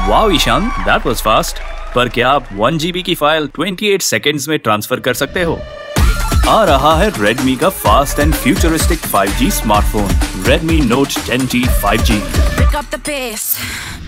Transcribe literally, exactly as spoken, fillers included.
Wow Ishan, that was fast. पर क्या आप वन जीबी की फाइल अट्ठाईस सेकंड्स में ट्रांसफर कर सकते हो? आ रहा है Redmi का fast and futuristic five G smartphone Redmi Note ten T five ji.